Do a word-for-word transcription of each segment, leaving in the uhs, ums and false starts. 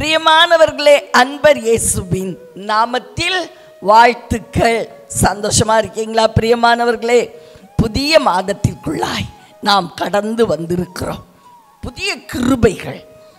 பிரியமானவர்களே, அன்பர் இயேசுவின் நாமத்தில் வாழ்த்துக்கள். சந்தோஷமா இருக்கீங்களா பிரியமானவர்களே? புதிய மாதத்திற்குள்ளாய் நாம் கடந்து வந்திருக்கிறோம். புதிய கிருபைகள்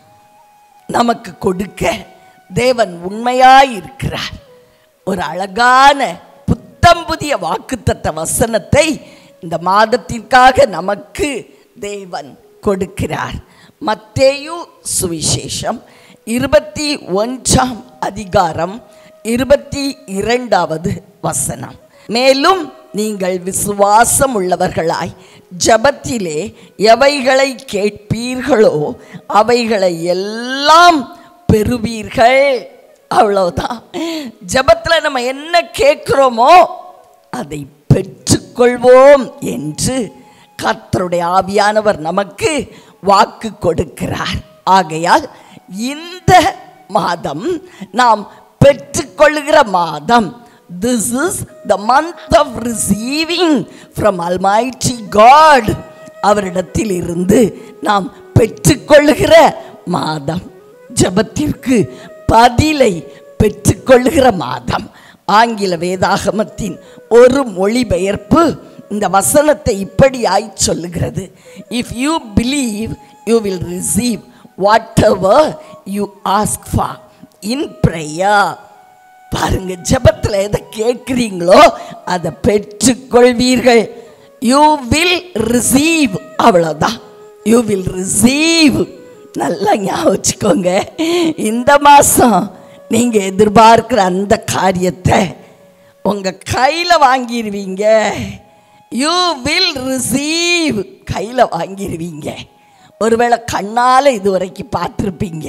நமக்கு கொடுக்க தேவன் உண்மையாய் இருக்கிறார். ஒரு அழகான புத்தம் புதிய வாக்குத்தத்த வசனத்தை இந்த மாதத்திற்காக நமக்கு தேவன் கொடுக்கிறார். மத்தேயு சுவிசேஷம் இருபத்தி ஒன்றாம் அதிகாரம் இருபத்தி இரண்டாவது வசனம். மேலும் நீங்கள் விசுவாசம் உள்ளவர்களாய் ஜபத்திலே எவைகளை கேட்பீர்களோ அவைகளை எல்லாம் பெறுவீர்கள். அவ்வளவுதான். ஜபத்தில் நம்ம என்ன கேட்கிறோமோ அதை பெற்றுக்கொள்வோம் என்று கர்த்தருடைய ஆவியானவர் நமக்கு வாக்கு கொடுக்கிறார். ஆகையால் இந்த மாதம் நாம் பெற்றுக்கொள்கிற மாதம். This is the month of receiving from Almighty God. அவரிடத்தில் இருந்து நாம் பெற்றுக்கொள்கிற மாதம். ஜபத்திற்கு பதிலை பெற்றுக்கொள்கிற மாதம். ஆங்கில வேதாகமத்தின் ஒரு மொழிபெயர்ப்பு இந்த வசனத்தை இப்படியாய் சொல்லுகிறது. If you believe, you will receive whatever you ask for in prayer. பாருங்க, ஜபத்தில் எதை கேட்குறீங்களோ அதை பெற்றுக்கொள்வீர்கள். You will receive. அவ்வளோதான். You will receive. நல்லா ஞாபகம் வச்சுக்கோங்க. இந்த மாதம் நீங்கள் எதிர்பார்க்கிற அந்த காரியத்தை உங்கள் கையில் வாங்கிடுவீங்க. You will receive. கையில் வாங்கிடுவீங்க. ஒருவேளை கண்ணால் இதுவரைக்கும் பார்த்துருப்பீங்க.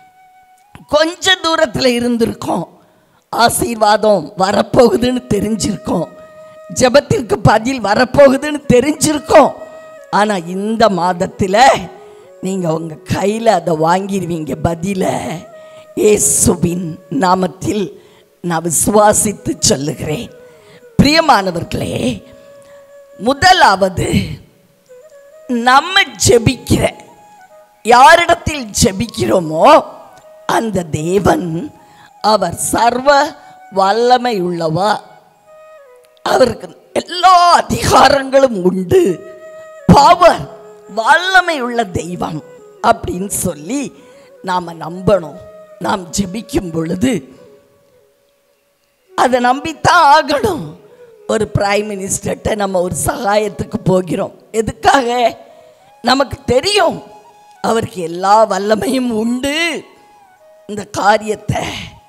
கொஞ்ச தூரத்தில் இருந்திருக்கோம். ஆசீர்வாதம் வரப்போகுதுன்னு தெரிஞ்சிருக்கோம். ஜபத்திற்கு பதில் வரப்போகுதுன்னு தெரிஞ்சிருக்கோம். ஆனால் இந்த மாதத்தில் நீங்கள் உங்கள் கையில் அதை வாங்கிடுவீங்க. பதில இயேசுவின் நாமத்தில் நான் விசுவாசித்து சொல்லுகிறேன். பிரியமானவர்களே, முதலாவது நம்ம ஜெபிக்கிற யாரிடத்தில் ஜெபிக்கிறோமோ அந்த தேவன் அவர் சர்வ வல்லமை உள்ளவர். அவருக்கு எல்லா அதிகாரங்களும் உண்டு. பவர், வல்லமை உள்ள தெய்வம் அப்படின்னு சொல்லி நாம் நம்பணும். நாம் ஜெபிக்கும் பொழுது அதை நம்பித்தான் ஆகணும். ஒரு பிரைம் மினிஸ்டர்கிட்ட நம்ம ஒரு சகாயத்துக்கு போகிறோம். எதுக்காக? நமக்கு தெரியும் அவருக்கு எல்லா வல்லமையும் உண்டு. இந்த காரியத்தை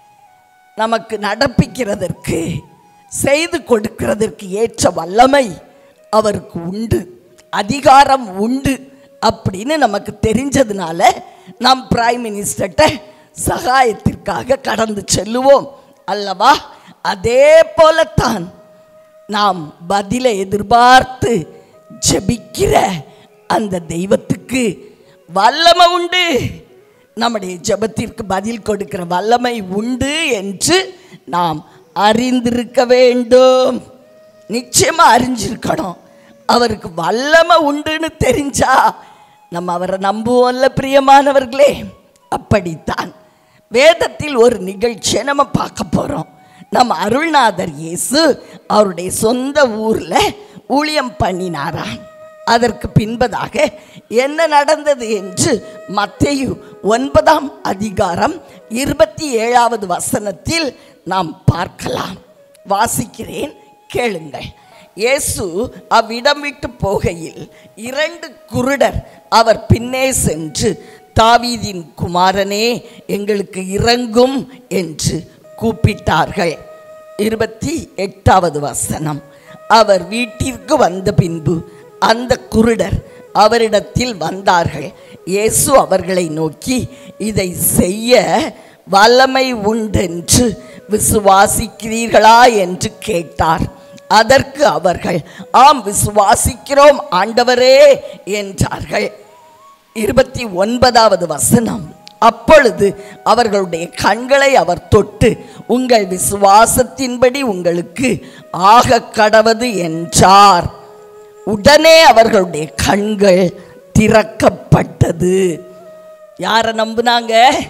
நமக்கு நடப்பிக்கிறதற்கு, செய்து கொடுக்கிறதற்கு ஏற்ற வல்லமை அவருக்கு உண்டு, அதிகாரம் உண்டு அப்படின்னு நமக்கு தெரிஞ்சதுனால நாம் பிரைம் மினிஸ்டர்கிட்ட சகாயத்திற்காக கடந்து செல்லுவோம் அல்லவா? அதே போலத்தான் நாம் பதிலை எதிர்பார்த்து ஜெபிக்கிற அந்த தெய்வத்துக்கு வல்லமை உண்டு. நம்முடைய ஜெபத்திற்கு பதில் கொடுக்கிற வல்லமை உண்டு என்று நாம் அறிந்திருக்க வேண்டும். நிச்சயமா அறிஞ்சிருக்கணும். அவருக்கு வல்லமை உண்டுன்னு தெரிஞ்சா நம்ம அவரை நம்புவோம்ல பிரியமானவர்களே. அப்படித்தான் வேதத்தில் ஒரு நிகழ்ச்சியை நம்ம பார்க்க போறோம். நம்ம அருள்நாதர் இயேசு அவருடைய சொந்த ஊர்ல ஊழியம் பண்ணினாராம். அதற்கு பின்பதாக என்ன நடந்தது என்று மத்தேயு ஒன்பதாம் அதிகாரம் இருபத்தி ஏழாவது வசனத்தில் நாம் பார்க்கலாம். வாசிக்கிறேன், கேளுங்கள். இயேசு அவ்விடம் விட்டு போகையில் இரண்டு குருடர் அவர் பின்னே சென்று, தாவீதின் குமாரனே, எங்களுக்கு இரங்கும் என்று கூப்பிட்டார்கள். இருபத்தி எட்டாவது வசனம். அவர் வீட்டிற்கு வந்த பின்பு அந்த குருடர் அவரிடத்தில் வந்தார்கள். இயேசு அவர்களை நோக்கி, இதை செய்ய வல்லமை உண்டென்று விசுவாசிக்கிறீர்களா என்று கேட்டார். அதற்கு அவர்கள், ஆம், விசுவாசிக்கிறோம் ஆண்டவரே என்றார்கள். இருபத்தி ஒன்பதாவது வசனம். அப்பொழுது அவர்களுடைய கண்களை அவர் தொட்டு, உங்கள் விசுவாசத்தின்படி உங்களுக்கு ஆக கடவது என்றார். உடனே அவர்களுடைய கண்கள் திறக்கப்பட்டது. யாரை நம்புனாங்க?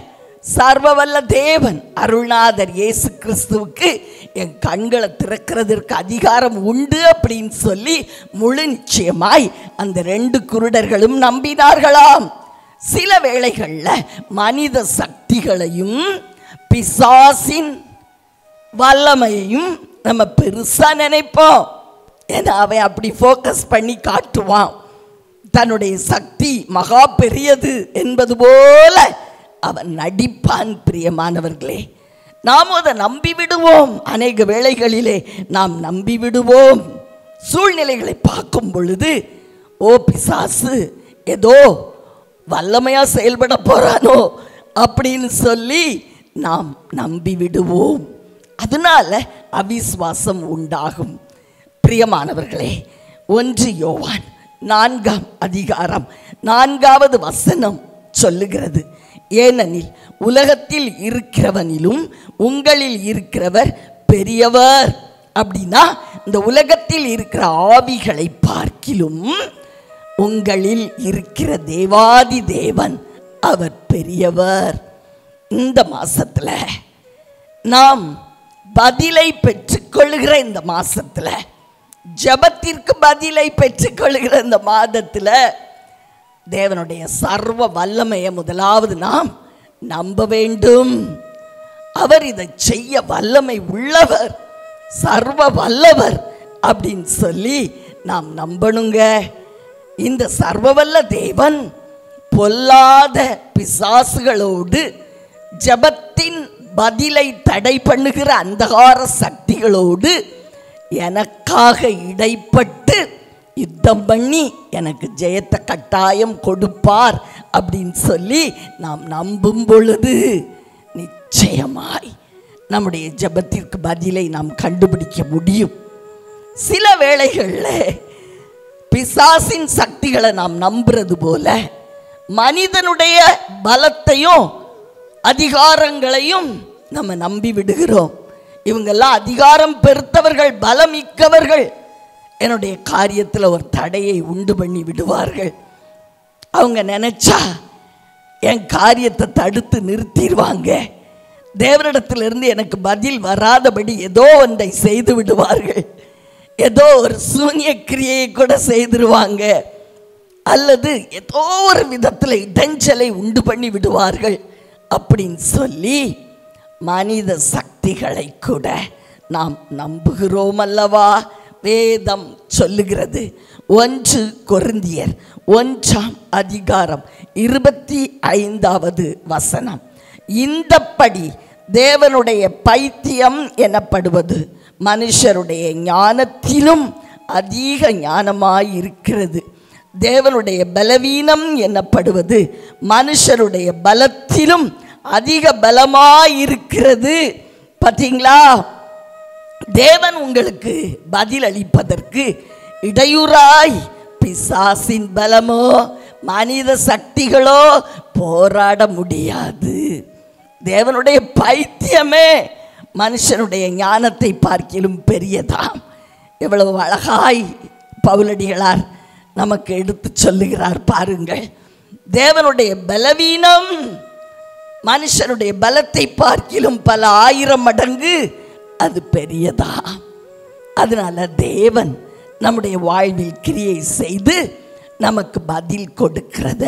சர்வவல்ல தேவன் அருள்நாதர் இயேசு கிறிஸ்துவுக்கு என் கண்களை திறக்கிறதற்கு அதிகாரம் உண்டு அப்படின்னு சொல்லி முழு நிச்சயமாய் அந்த ரெண்டு குருடர்களும் நம்பினார்களாம். சில வேளைகளில் மனித சக்திகளையும் பிசாசின் வல்லமையையும் நம்ம பெருசா நினைப்போம். ஏன்னா அவன் அப்படி ஃபோக்கஸ் பண்ணி காட்டுவான், தன்னுடைய சக்தி மகா பெரியது என்பது போல அவன் நடிப்பான். பிரியமானவர்களே, நாம் அதை நம்பி விடுவோம். அநேக வேளைகளிலே நாம் நம்பி விடுவோம். சூழ்நிலைகளை பார்க்கும் பொழுது ஓ பிசாசு ஏதோ வல்லமையா செயல்பட போறானோ அப்படின்னு சொல்லி நாம் நம்பி விடுவோம். அதனால அவிசுவாசம் உண்டாகும். பிரியமானவர்களே, ஒன்று யோவான் நான்காம் அதிகாரம் நான்காவது வசனம் சொல்லுகிறது, ஏனெனில் உலகத்தில் இருக்கிறவனிலும் உங்களில் இருக்கிறவர் பெரியவர். அப்படின்னா இந்த உலகத்தில் இருக்கிற ஆவிகளை பார்க்கிலும் உங்களில் இருக்கிற தேவாதி தேவன் அவர் பெரியவர். இந்த மாசத்துல நாம் பதிலை பெற்றுக்கொள்ளுகிற இந்த மாசத்துல, ஜெபத்திற்கு பதிலை பெற்றுக்கொள்ளுகிற இந்த மாதத்துல தேவனுடைய சர்வ வல்லமையை முதலாவது நாம் நம்ப வேண்டும். அவர் இதை செய்ய வல்லமை உள்ளவர், சர்வ வல்லவர் அப்படின்னு சொல்லி நாம் நம்பணுங்க. இந்த சர்வவல்ல தேவன் பொல்லாத பிசாசுகளோடு ஜெபத்தின் பதிலை தடை பண்ணுகிற அந்தகார சக்திகளோடு எனக்காக இடைப்பட்டு யுத்தம் பண்ணி எனக்கு ஜெயத்தை கட்டாயம் கொடுப்பார் அப்படின்னு சொல்லி நாம் நம்பும் பொழுது நிச்சயமாய் நம்முடைய ஜெபத்திற்கு பதிலை நாம் கண்டுபிடிக்க முடியும். சில வேளைகளில் பிசாசின் சக்திகளை நாம் நம்புறது போல மனிதனுடைய பலத்தையும் அதிகாரங்களையும் நம்ம நம்பி விடுகிறோம். இவங்கெல்லாம் அதிகாரம் பெருத்தவர்கள், பலமிக்கவர்கள், என்னுடைய காரியத்தில் ஒரு தடையை உண்டு பண்ணி விடுவார்கள். அவங்க நினைச்சா என் காரியத்தை தடுத்து நிறுத்திடுவாங்க. தேவனிடத்திலிருந்து எனக்கு பதில் வராதபடி ஏதோ ஒன்றை செய்து விடுவார்கள். ஏதோ ஒரு சூனிய கிரியையை கூட செய்திருவாங்க, அல்லது ஏதோ ஒரு விதத்தில் இடைஞ்சலை உண்டு பண்ணி விடுவார்கள் அப்படின்னு சொல்லி மனித சக்திகளை கூட நாம் நம்புகிறோம் அல்லவா? வேதம் சொல்லுகிறது. ஒன்று கொரிந்தியர் ஒன்றாம் அதிகாரம் இருபத்தி ஐந்தாவது வசனம், இந்தப்படி தேவனுடைய பைத்தியம் எனப்படுவது மனுஷருடைய ஞானத்திலும் அதிக ஞானமாயிருக்கிறது, தேவனுடைய பலவீனம் எனப்படுவது மனுஷருடைய பலத்திலும் அதிக பலமாயிருக்கிறது. பார்த்தீங்களா? தேவன் உங்களுக்கு பதில் அளிப்பதற்கு இடையூறாய் பிசாசின் பலமோ மனித சக்திகளோ போராட முடியாது. தேவனுடைய பைத்தியமே மனுஷனுடைய ஞானத்தை பார்க்கிலும் பெரியதாம். எவ்வளவு அழகாய் பவுலடிகளார் நமக்கு எடுத்து சொல்லுகிறார் பாருங்கள். தேவனுடைய பலவீனம் மனுஷனுடைய பலத்தை பார்க்கிலும் பல ஆயிரம் மடங்கு அது பெரியதா. அதனால தேவன் நம்முடைய வாழ்வில் கிரியை செய்து நமக்கு பதில் கொடுக்கிறத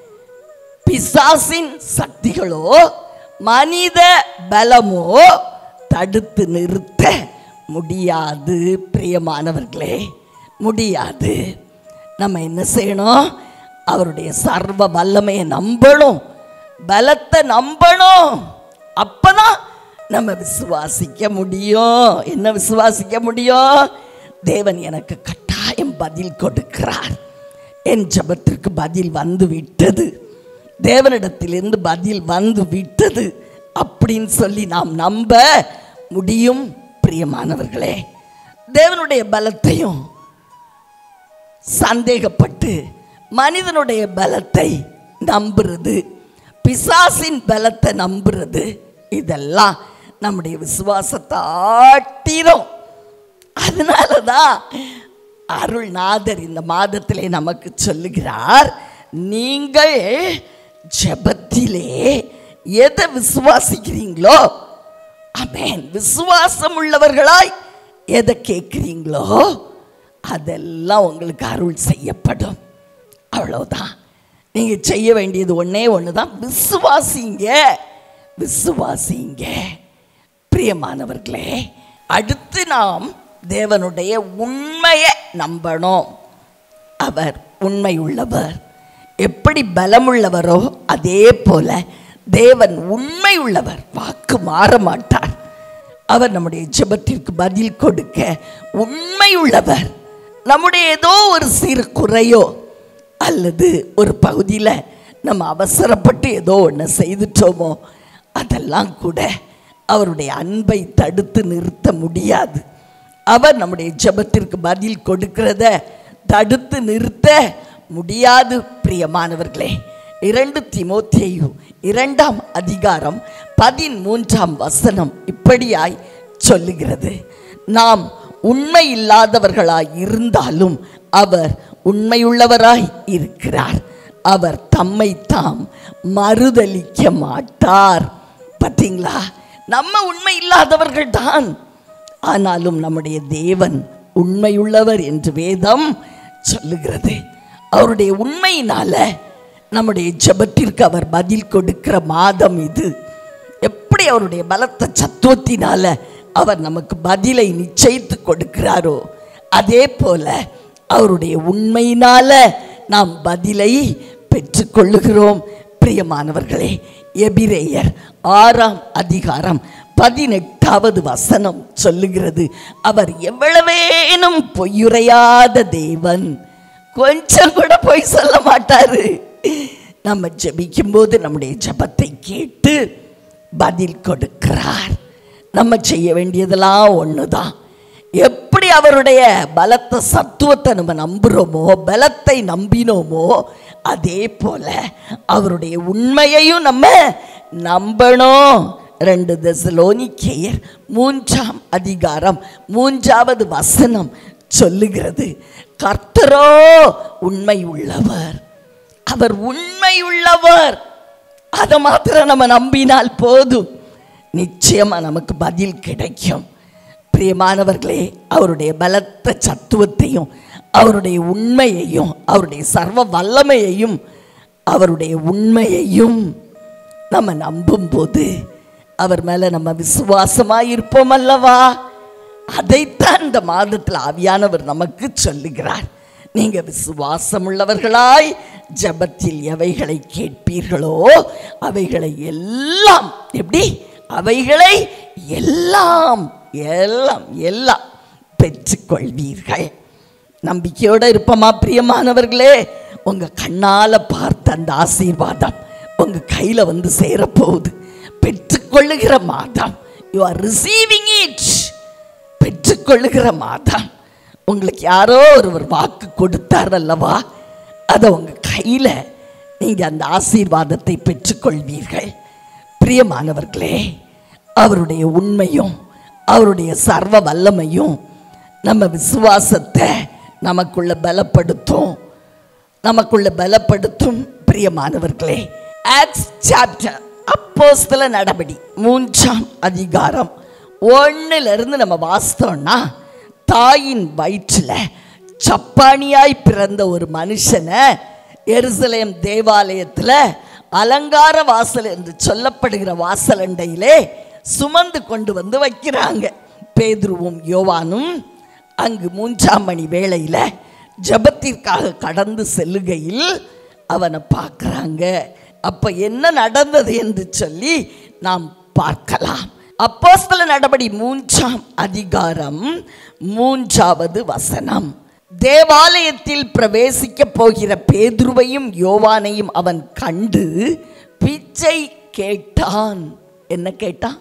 பிசாசின் சக்திகளோ மனித பலமோ தடுத்து நிறுத்த முடியாது. பிரியமானவர்களே, முடியாது. நம்ம என்ன செய்யணும்? அவருடைய சர்வ வல்லமையை நம்பணும், பலத்தை நம்பணும். அப்பதான் நம்ம விசுவாசிக்க முடியும். என்ன விசுவாசிக்க முடியும்? தேவன் எனக்கு கட்டாயம் பதில் கொடுக்கிறார், என் ஜெபத்திற்கு பதில் வந்து விட்டது, தேவனிடத்திலிருந்து பதில் வந்து விட்டது அப்படின்னு சொல்லி நாம் நம்ப முடியும். பிரியமானவர்களே, தேவனுடைய பலத்தையும் சந்தேகப்பட்டு மனிதனுடைய பலத்தை நம்புறது, பிசாசின் பலத்தை நம்புறது, இதெல்லாம் நம்முடைய விசுவாசத்தை ஆட்டிரும். அதனாலதான் அருள்நாதர் இந்த மாதத்திலே நமக்கு சொல்லுகிறார், நீங்கள் ஜெபத்திலே எதை விசுவாசிக்கிறீங்களோ, ஆமென், விசுவாசம் உள்ளவர்களாய் எதை கேட்கிறீங்களோ அதெல்லாம் உங்களுக்கு அருள் செய்யப்படும். அவ்வளவுதான். நீங்க செய்ய வேண்டியது ஒன்னே ஒண்ணுதான், விசுவாசிங்க, விசுவாசிங்க. பிரியமானவர்களே, அடுத்து நாம் தேவனுடைய உண்மையை நம்பணும். அவர் உண்மை உள்ளவர். எப்படி பலமுள்ளவரோ அதே போல தேவன் உண்மை உள்ளவர், வாக்கு மாற மாட்டார். அவர் நம்முடைய ஜெபத்திற்கு பதில் கொடுக்க உண்மை உள்ளவர். நம்முடைய ஏதோ ஒரு சிறு குறையோ அல்லது ஒரு பகுதியில் நம்ம அவசரப்பட்டு ஏதோ ஒன்று செய்துட்டோமோ அதெல்லாம் கூட அவருடைய அன்பை தடுத்து நிறுத்த முடியாது. அவர் நம்முடைய ஜெபத்திற்கு பதில் கொடுக்கிறத தடுத்து நிறுத்த முடியாது. பிரியமானவர்களே, இரண்டு தீமோத்தேயு இரண்டாம் அதிகாரம் பதிமூன்றாம் வசனம் இப்படியாய் சொல்லுகிறது, நாம் உண்மை இல்லாதவர்களாய் இருந்தாலும் அவர் உண்மையுள்ளவராய் இருக்கிறார். அவர் தம்மை தாம் மறுதலிக்க மாட்டார். பார்த்தீங்களா, நம்ம உண்மை இல்லாதவர்கள் தான், ஆனாலும் நம்முடைய தேவன் உண்மையுள்ளவர் என்று வேதம் சொல்லுகிறது. அவருடைய உண்மையினால நம்முடைய ஜெபத்திற்கு அவர் பதில் கொடுக்கிற மாதம் இது. எப்படி அவருடைய பலத்த சத்துவத்தினால அவர் நமக்கு பதிலை நிச்சயித்து கொடுக்கிறாரோ அதே போல அவருடைய உண்மையினால நாம் பதிலை பெற்றுக்கொள்ளுகிறோம். பிரியமானவர்களே, எபிரேயர் ஆறாம் அதிகாரம் பதினெட்டாவது வசனம் சொல்லுகிறது, அவர் எவ்வளவேனும் பொய்யுரையாத தேவன், கொஞ்சம் கூட பொய் சொல்ல மாட்டாரு. நம்ம ஜெபிக்கும் போது நம்முடைய ஜெபத்தை கேட்டு பதில் கொடுக்கிறார். நம்ம செய்ய வேண்டியதெல்லாம் ஒண்ணுதான், எப்படி அவருடைய பலத்த சத்துவத்தை நம்ம நம்புகிறோமோ, பலத்தை நம்பினோமோ அதே போல அவருடைய உண்மையையும் நம்ம நம்பணும். ரெண்டு தெசலோனிக்கேயர் மூன்றாம் அதிகாரம் மூன்றாவது வசனம் சொல்லுகிறது, கர்த்தரோ உண்மை உள்ளவர், அவர் உண்மை உள்ளவர். அதை மாத்திரம் நம்ம நம்பினால் போதும், நிச்சயமா நமக்கு பதில் கிடைக்கும். பிரியமானவர்களே, அவருடைய பலத்த சத்துவத்தையும் அவருடைய உண்மையையும் அவருடைய சர்வ வல்லமையையும் அவருடைய உண்மையையும் நம்ம நம்பும் போது அவர் மேல நம்ம விசுவாசமாய் இருப்போம் அல்லவா? அதைத்தான் இந்த மாதத்தில் ஆவியானவர் நமக்கு சொல்லுகிறார். நீங்க விசுவாசம் உள்ளவர்களாய் ஜெபத்தில் எவைகளை கேட்பீர்களோ அவைகளை எல்லாம், எப்படி அவைகளை எல்லாம் எல்லாம் எல்லாம் பெற்றுக்கொள்வீர்கள். நம்பிக்கையோடு இருப்போமா பிரியமானவர்களே? உங்க கண்ணால பார்த்த அந்த ஆசீர்வாதம் உங்க கையில வந்து சேரப்போகுது. பெற்றுக்கொள்ளுகிற மாதம், யூ ஆர் ரிசீவிங் இட். பெற்றுக்கொள்ளுகிற மாதம். உங்களுக்கு யாரோ ஒருவர் வாக்கு கொடுத்தார் அல்லவா, அதை உங்க கையில நீங்க அந்த ஆசீர்வாதத்தை பெற்றுக்கொள்வீர்கள். பிரியமானவர்களே, அவருடைய உண்மையும் அவருடைய சர்வ வல்லமையும் நம்ம விசுவாசத்தை நமக்குள்ள பலப்படுத்தும், நமக்குள்ள பலப்படுத்தும். பிரியமானவர்களே, ஆக்ட்ஸ் சாப்டர், அப்போஸ்தல நடபடி மூன்றாம் அதிகாரம் ஒன்னுல இருந்து நம்ம வாசித்தோம்னா, தாயின் வயிற்றுல சப்பானியாய் பிறந்த ஒரு மனுஷனை எருசலேம் தேவாலயத்தில் அலங்கார வாசல் என்று சொல்லப்படுகிற வாசலண்டையிலே சுமந்து கொண்டு வந்து வைக்கிறாங்க. பேதுருவும் யோவானும் அங்கு மூன்றாம் மணி வேளையில் ஜெபத்திற்காக கடந்து செல்லுகையில் அவனை பார்க்குறாங்க. அப்போ என்ன நடந்தது என்று சொல்லி நாம் பார்க்கலாம். அப்போஸ்தல நடபடி மூன்றாம் அதிகாரம் மூன்றாவது வசனம், தேவாலயத்தில் பிரவேசிக்க போகிற பேதுருவையும் யோவானையும் அவன் கண்டு பிச்சை கேட்டான். என்ன கேட்டான்?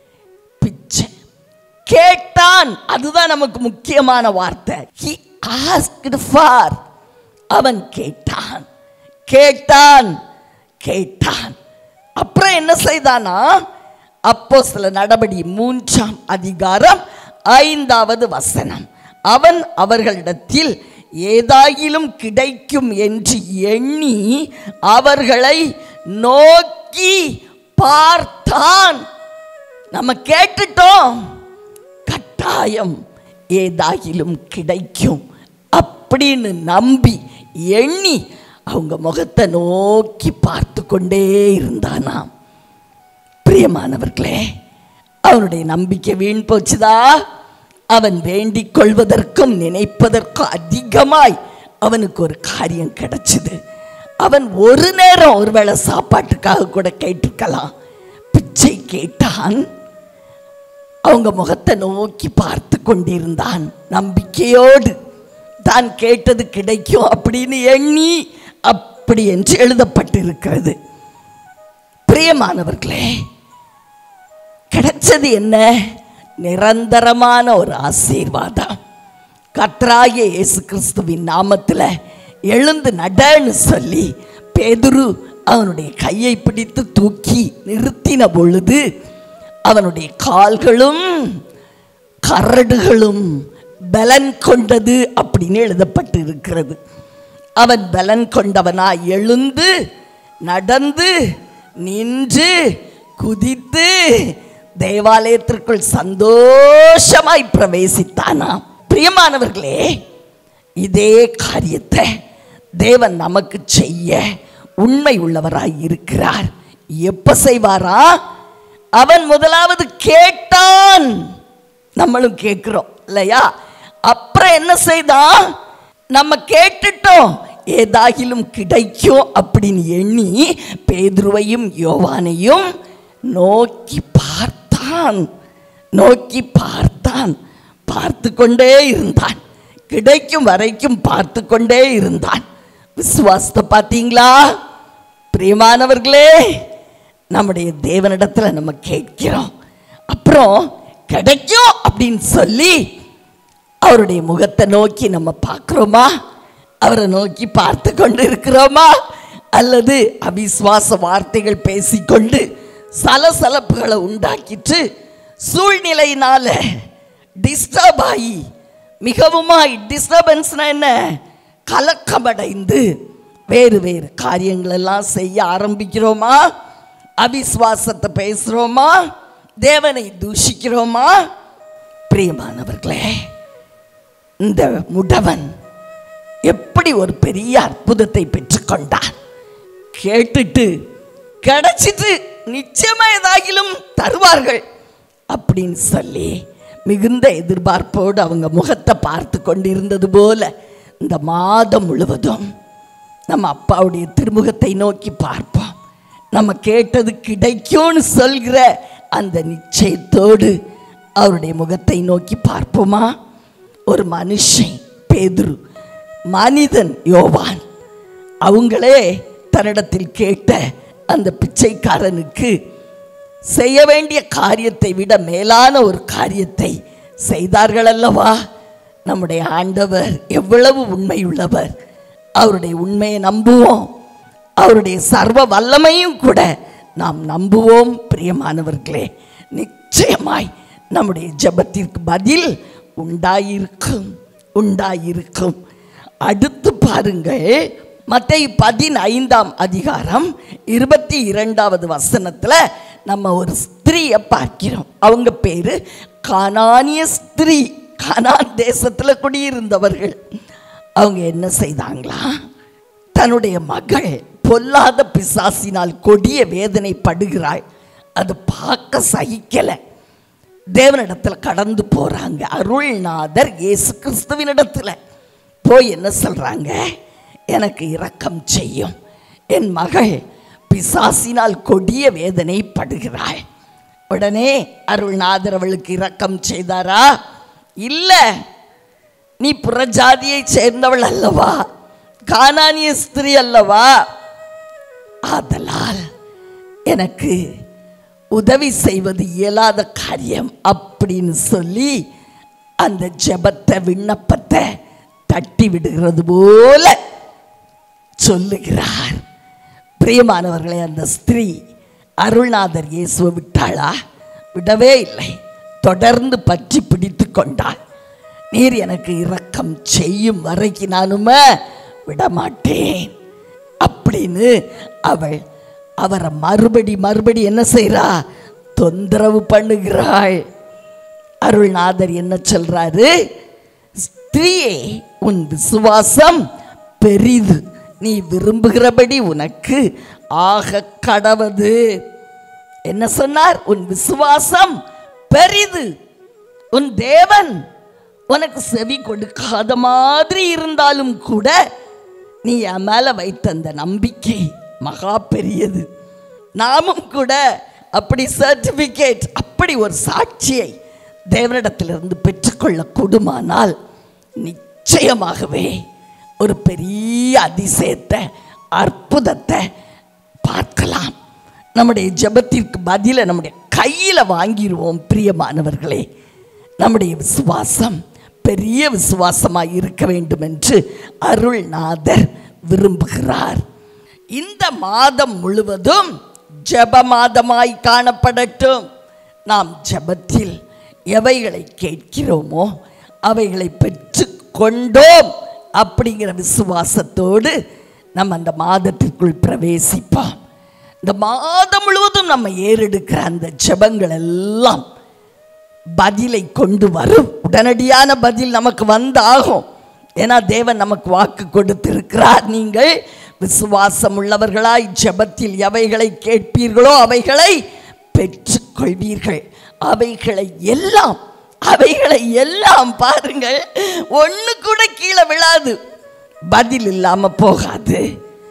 பிச்சை கேட்டான். அதுதான் நமக்கு முக்கியமான வார்த்தை. He asked for. அவன் கேட்டான் கேட்டான் கேட்டான். அப்புறம் என்ன செய்தானா? அப்போஸ்தல நடபடி மூன்றாம் அதிகாரம் ஐந்தாவது வசனம், அவன் அவர்களிடத்தில் ஏதாயிலும் கிடைக்கும் என்று எண்ணி அவர்களை நோக்கி பார்த்தான். நம்ம கேட்டுட்டோம், கட்டாயம் ஏதாகிலும் கிடைக்கும் அப்படின்னு நம்பி எண்ணி அவங்க முகத்தை நோக்கி பார்த்து கொண்டே இருந்தானாம். பிரியமானவர்களே, அவனுடைய நம்பிக்கை வீண் போச்சுதா? அவன் வேண்டிக் கொள்வதற்கும் நினைப்பதற்கும் அதிகமாய் அவனுக்கு ஒரு காரியம் கிடைச்சது. அவன் ஒரு நேரம் ஒருவேளை சாப்பாட்டுக்காக கூட கேட்டிருக்கலாம். பிச்சை கேட்டான், அவங்க முகத்தை நோக்கி பார்த்து கொண்டிருந்தான். நம்பிக்கையோடு தான் கேட்டது கிடைக்கும் அப்படின்னு எண்ணி அப்படி என்று எழுதப்பட்டிருக்கிறது. பிரியமானவர்களே, கிடைச்சது என்ன? நிரந்தரமான ஒரு ஆசீர்வாதம். கர்த்தராகிய இயேசு கிறிஸ்துவின் நாமத்தில் எழுந்து நடன்னு சொல்லி பேதுரு அவனுடைய கையை பிடித்து தூக்கி நிறுத்தின பொழுது அவனுடைய கால்களும் கரடுகளும் பலன் கொண்டது அப்படின்னு எழுதப்பட்டு இருக்கிறது. அவன் பலன் கொண்டவனாய் எழுந்து நடந்து நின்று குதித்து தேவாலயத்திற்குள் சந்தோஷமாய் பிரவேசித்தானாம். பிரியமானவர்களே, இதே காரியத்தை தேவன் நமக்கு செய்ய உண்மை உள்ளவராய் இருக்கிறார். எப்ப செய்வாரா? அவன் முதலாவது கேட்டான். நம்மளும் கேட்கிறோம் இல்லையா? அப்புறம் என்ன செய்தான்? நம்ம கேட்டுட்டோம், ஏதாகிலும் கிடைக்கும் அப்படின்னு எண்ணி பேதுருவையும் யோவானையும் நோக்கி பார்த்தான். நோக்கி பார்த்தான், பார்த்து கொண்டே இருந்தான். கிடைக்கும் வரைக்கும் பார்த்து கொண்டே இருந்தான். விசுவாசத்தை பார்த்தீங்களா? பிரியமானவர்களே, நம்முடைய தேவனிடத்தில் நம்ம கேட்கிறோம், அப்புறம் கிடைக்கும் அப்படின்னு சொல்லி அவருடைய முகத்தை நோக்கி நம்ம பார்க்கிறோமா? அவரை நோக்கி பார்த்து கொண்டு இருக்கிறோமா? அல்லது அவிசுவாச வார்த்தைகள் பேசிக்கொண்டு சலசலப்புகளை உண்டாக்கிட்டு சூழ்நிலையினால டிஸ்டர்ப் ஆகி மிகவுமாய், டிஸ்டர்பன்ஸ்னா என்ன? கலக்கமடைந்து வேறு வேறு காரியங்கள் எல்லாம் செய்ய ஆரம்பிக்கிறோமா? அவிசுவாசத்தை பேசுகிறோமா? தேவனை தூஷிக்கிறோமா? பிரியமானவர்களே, இந்த முடவன் எப்படி ஒரு பெரிய அற்புதத்தை பெற்றுக்கொண்டான். கேட்டுட்டு கிடைச்சிட்டு நிச்சயமா ஏதாகிலும் தருவார்கள் அப்படின்னு சொல்லி மிகுந்த எதிர்பார்ப்போடு அவங்க முகத்தை பார்த்து கொண்டிருந்தது போல இந்த மாதம் முழுவதும் நம்ம அப்பாவுடைய திருமுகத்தை நோக்கி பார்ப்போம். நம்ம கேட்டது கிடைக்கும்னு சொல்கிற அந்த நிச்சயத்தோடு அவருடைய முகத்தை நோக்கி பார்ப்போமா? ஒரு மனுஷன் பேதுரு, மனிதன் யோவான், அவங்களே தன்னிடத்தில் கேட்ட அந்த பிச்சைக்காரனுக்கு செய்ய வேண்டிய காரியத்தை விட மேலான ஒரு காரியத்தை செய்தார்கள் அல்லவா? நம்முடைய ஆண்டவர் எவ்வளவு உண்மையுள்ளவர்! அவருடைய உண்மையை நம்புவோம், அவருடைய சர்வ வல்லமையும் கூட நாம் நம்புவோம். பிரியமானவர்களே, நிச்சயமாய் நம்முடைய ஜெபத்திற்கு பதில் உண்டாயிருக்கும் உண்டாயிருக்கும் அடுத்து பாருங்கள், மத்தேயு பதினைந்தாம் அதிகாரம் இருபத்தி இரண்டாவது வசனத்துல நம்ம ஒரு ஸ்திரீயை பார்க்கிறோம். அவங்க பேரு கானானிய ஸ்திரீ. கானான் தேசத்துல குடியிருந்தவர்கள். அவங்க என்ன செய்தாங்களா? தன்னுடைய மகள் பொல்லாத பிசாசினால் கொடிய வேதனை படுகிறாள். அது பார்க்க சகிக்கல. தேவனிடத்துல கடந்து போறாங்க. அருள்நாதர் இயேசு கிறிஸ்துவினிடத்துல போய் என்ன சொல்றாங்க? எனக்கு இரக்கம் செய்யும், என் மகள் பிசாசினால் கொடிய வேதனை படுகிறாள். உடனே அருள்நாதர் அவளுக்கு இரக்கம் செய்தாரா? இல்ல. நீ புறஜாதியை சேர்ந்தவள் அல்லவா, கானானிய ஸ்திரீ அல்லவா, ஆதலால் எனக்கு உதவி செய்வது இயலாத காரியம் அப்படின்னு சொல்லி அந்த ஜெபத்தை, விண்ணப்பத்தை தட்டி விடுகிறது போல சொல்லுகிறார். பிரியமானவர்களே, அந்த ஸ்திரீ அருள்நாதர் இயேசுவை விட்டாளா? விடவே இல்லை. தொடர்ந்து பற்றி பிடித்து கொண்டாள். நீர் எனக்கு இரக்கம் செய்யும் வரைக்கும் நானுமே விடமாட்டேன் அப்படின்னு அவள் அவரை மறுபடி மறுபடி என்ன செய்றா? தொந்தரவு பண்ணுகிறாள். அருள்நாதர் என்ன சொல்றாரு? ஸ்திரீயே, உன் விசுவாசம் பெரிது, நீ விரும்புகிறபடி உனக்கு ஆக கடவது. என்ன சொன்னார்? உன் விசுவாசம் பெரிது. உன் தேவன் உனக்கு செவி கொடுக்காத மாதிரி இருந்தாலும் கூட நீ என் மேல வைத்த அந்த நம்பிக்கை மகா பெரியது. நாமும் கூட அப்படி சர்டிபிகேட், அப்படி ஒரு சாட்சியை தேவனிடத்திலிருந்து பெற்றுக்கொள்ள கூடுமானால் நிச்சயமாகவே ஒரு பெரிய அதிசயத்தை, அற்புதத்தை பார்க்கலாம். நம்முடைய ஜெபத்திற்கு பதிலை நம்முடைய கையில் வாங்கிடுவோம். பிரியமானவர்களே, நம்முடைய விசுவாசம் பெரிய விசுவாசமாய் இருக்க வேண்டும் என்று அருள்நாதர் விரும்புகிறார். இந்த மாதம் முழுவதும் ஜெப மாதமாய் காணப்படட்டும். நாம் ஜெபத்தில் எவைகளை கேட்கிறோமோ அவைகளை பெற்று கொண்டோம் அப்படிங்கிற விசுவாசத்தோடு நம்ம அந்த மாதத்திற்குள் பிரவேசிப்போம். இந்த மாதம் முழுவதும் நம்ம ஏறெடுக்கிற அந்த ஜெபங்கள் எல்லாம் பதிலை கொண்டு வரும். உடனடியான பதில் நமக்கு வந்தாகும். ஏன்னா தேவன் நமக்கு வாக்கு கொடுத்திருக்கிறார். நீங்கள் விசுவாசம் உள்ளவர்களாய் ஜெபத்தில் எவைகளை கேட்பீர்களோ அவைகளை பெற்றுக்கொள்வீர்கள். அவைகளை எல்லாம் அவைகளை எல்லாம் பாருங்கள், ஒன்று கூட கீழே விழாது, பதில் இல்லாம போகாது.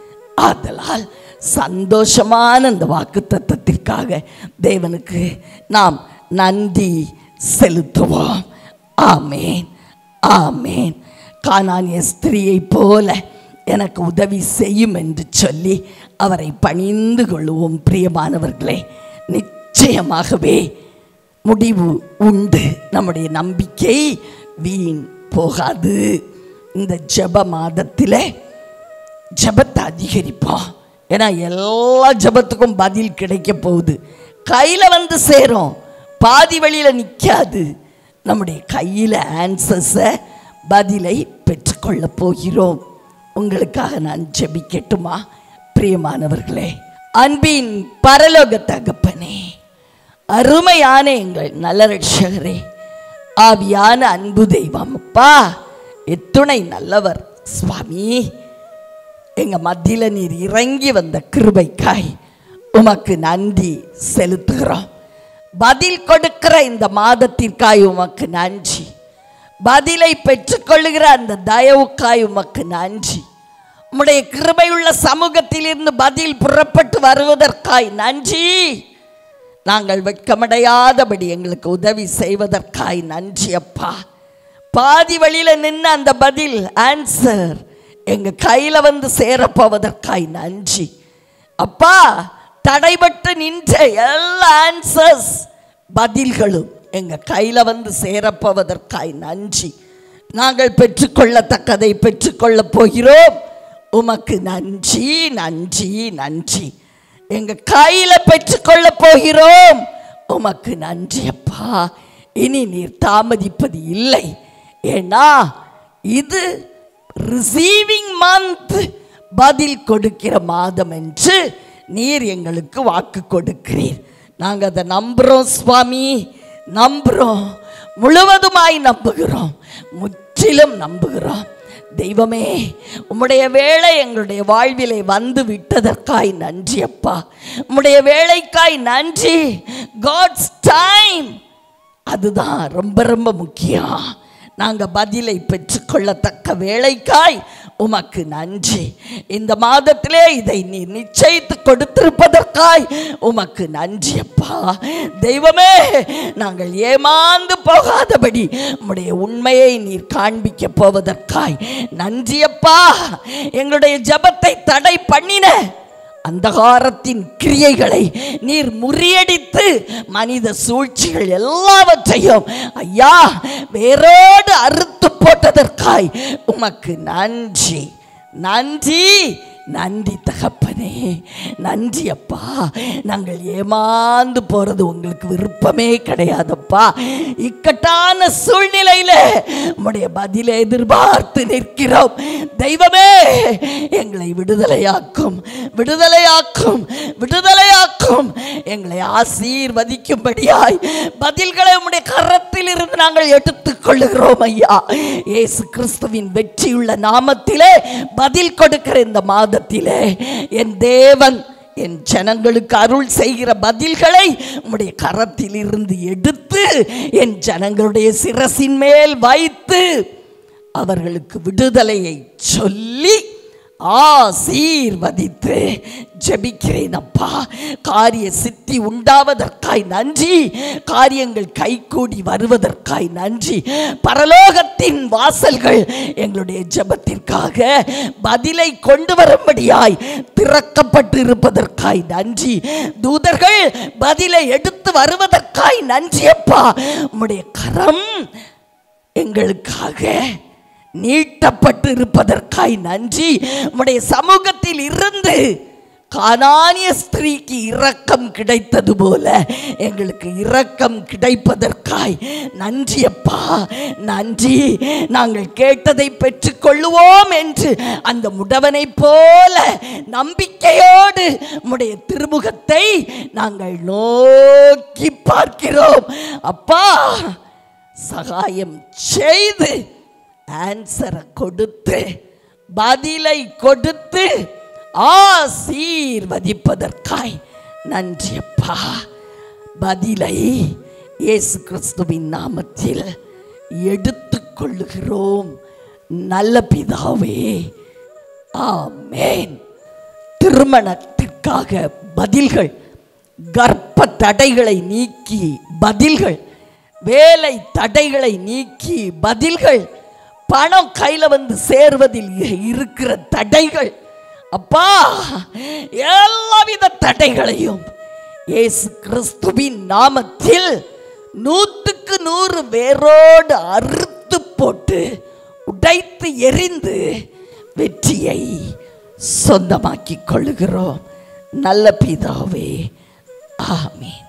ஆதலால் சந்தோஷமான இந்த வாக்கு தத்தத்திற்காக தேவனுக்கு நாம் நன்றி செலுத்துவோம். ஆமேன், ஆமேன். கானானிய ஸ்திரியை போல எனக்கு உதவி செய்யும் என்று சொல்லி அவரை பணிந்து கொள்வோம். பிரியமானவர்களே, நிச்சயமாகவே முடிவு உண்டு. நம்முடைய நம்பிக்கை வீண் போகாது. இந்த ஜெப மாதத்தில் ஜெபத்தை அதிகரிப்போம். ஏன்னா எல்லா ஜெபத்துக்கும் பதில் கிடைக்க போகுது. கையில் வந்து சேரும், பாதி வழியில் நிற்காது. நம்முடைய கையில் ஆன்சர்ஸை, பதிலை பெற்றுக்கொள்ள போகிறோம். உங்களுக்காக நான் ஜெபிக்கட்டுமா? பிரியமானவர்களே, அன்பின் பரலோக தகப்பனே, அருமையான எங்கள் நல்ல ரட்சகரே, ஆவியான அன்பு தெய்வம், அப்பா எத்துணை நல்லவர் சுவாமி. எங்க மத்தியில் நீர் இறங்கி வந்த கிருபைக்காய் உமக்கு நன்றி செலுத்துகிறோம். பதில் கொடுக்கிற இந்த மாதத்திற்காய் உமக்கு நன்றி. பதிலை பெற்றுக்கொள்ளுகிற அந்த தயவுக்காய் உமக்கு நன்றி. உம்முடைய கிருபையுள்ள சமூகத்தில் இருந்து பதில் புறப்பட்டு வருவதற்காய் நன்றி. நாங்கள் வெட்கமடையாதபடி எங்களுக்கு உதவி செய்வதற்காய் நன்றி அப்பா. பாதி வழியில் நின்று அந்த பதில் ஆன்சர் எங்க கையில வந்து சேரப்போவதற்காய் நன்றி அப்பா. தடைபட்டு நின்ற எல்லா ஆன்சர்ஸ், பதில்களும் எங்க கையில வந்து சேரப்போவதற்காய் நன்றி. நாங்கள் பெற்றுக்கொள்ளத்தக்கதை பெற்றுக்கொள்ள போகிறோம். உமக்கு நன்றி, நன்றி, நன்றி. எங்க கையில பெற்றுக்கொள்ள போகிறோம். உமக்கு நன்றி அப்பா. இனி நீர் தாமதிப்பது இல்லை. ஏன்னா இது ரிசீவிங் மந்த், பதில் கொடுக்கிற மாதம் என்று நீர் எங்களுக்கு வாக்கு கொடுக்கிறீர். நாங்கள் அதை நம்புகிறோம் சுவாமி, நம்புகிறோம், முழுவதுமாய் நம்புகிறோம், முற்றிலும் நம்புகிறோம். தெய்வமே, உம்முடைய வேலை எங்களுடைய வாழ்விலே வந்து விட்டதற்காய் நன்றி அப்பா. உம்முடைய வேலைக்காய் நன்றி. காட்ஸ் டைம், அதுதான் ரொம்ப ரொம்ப முக்கியம். நாங்கள் பதிலை பெற்றுக்கொள்ளத்தக்க வேலைக்காய் உமக்கு நன்றி. இந்த மாதத்திலே இதை நீ நிச்சயித்து கொடுத்திருப்பதற்காய் உமக்கு நன்றி அப்பா. தெய்வமே, நாங்கள் ஏமாந்து போகாதபடி உம்முடைய உண்மையை நீர் காண்பிக்க போவதற்காய் நன்றி அப்பா. எங்களுடைய ஜெபத்தை தடை பண்ணின அந்தகாரத்தின் கிரியைகளை நீர் முறியடித்து மனித சூழ்ச்சிகள் எல்லாவற்றையும் ஐயா வேரோடு அறுத்து போட்டதற்காய் உமக்கு நன்றி, நன்றி, நன்றி தகப்பனே. தகப்பனே நன்றி அப்பா. நாங்கள் ஏமாந்து போறது உங்களுக்கு விருப்பமே கிடையாதப்பா. இக்கட்டான சூழ்நிலையில உம்முடைய பதிலை எதிர்பார்த்து நிற்கிறோம். தெய்வமே எங்களை விடுதலையாக்கும், விடுதலையாக்கும், விடுதலையாக்கும். எங்களை ஆசீர்வதிக்கும்படியாய் பதில்களை உம்முடைய கரத்தில் இருந்து நாங்கள் எடுத்துக் கொள்ளுகிறோம் ஐயா. இயேசு கிறிஸ்துவின் வெற்றியுள்ள நாமத்திலே பதில் கொடுக்கிற இந்த மாதத்திலே என் தேவன் என் ஜனங்களுக்கு அருள் செய்கிற பதில்களை உம்முடைய கரத்தில் இருந்து எடுத்து என் ஜனங்களுடைய சிரசின் மேல் வைத்து அவர்களுக்கு விடுதலையை சொல்லி ஆசீர்வதித்து ஜெபிக்கிறேன் அப்பா. காரிய சித்தி உண்டாவதற்காய் நன்றி. காரியங்கள் கைகூடி வருவதற்காய் நன்றி. பரலோகத்தின் வாசல்கள் எங்களுடைய ஜெபத்திற்காக பதிலை கொண்டு வரும்படியாய் திறக்கப்பட்டு இருப்பதற்காய் நன்றி. தூதர்கள் பதிலை எடுத்து வருவதற்காய் நன்றி அப்பா. உம்முடைய கரம் எங்களுக்காக நீட்டப்பட்டு இருப்பதற்காய் நன்றி. உம்முடைய சமூகத்தில் இருந்து கானானிய ஸ்திரீக்கு இரக்கம் கிடைத்தது போல எங்களுக்கு இரக்கம் கிடைப்பதற்காய் நன்றி அப்பா. நன்றி. நாங்கள் கேட்டதை பெற்றுக்கொள்ளுவோம் என்று அந்த முடவனை போல நம்பிக்கையோடு உம்முடைய திருமுகத்தை நாங்கள் நோக்கி பார்க்கிறோம் அப்பா. சகாயம் செய்து ஆன்சரை கொடுத்து பதிலை கொடுத்து ஆசீர்வதிப்பதற்காய் நன்றி அப்பா. பதிலை இயேசு கிறிஸ்துவின் நாமத்தில் எடுத்துக்கொள்ளுகிறோம் நல்ல பிதாவே, ஆமென். திருமணத்திற்காக பதில்கள், கர்ப்ப தடைகளை நீக்கி பதில்கள், வேலை தடைகளை நீக்கி பதில்கள், பணம் கையில வந்து சேர்வதில் இருக்கிற தடைகள் அப்பா, எல்லாவித தடைகளையும் இயேசு கிறிஸ்துவின் நாமத்தில் நூற்றுக்கு நூறு வேரோடு அறுத்து போட்டு உடைத்து எரிந்து வெற்றியை சொந்தமாக்கிக் கொள்ளுகிறோம் நல்ல பிதாவே, ஆமென்.